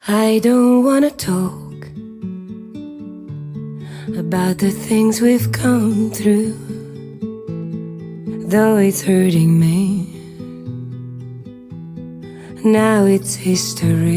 I don't wanna talk about the things we've come through, though it's hurting me. Now it's history.